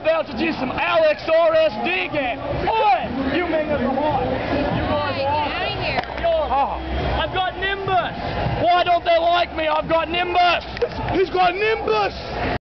about to do some Alex RSD game. Oi! You mingers are hot. You guys are hot. Get out of here. Oh, I've got Nimbus. Why don't they like me? I've got Nimbus. He's got Nimbus!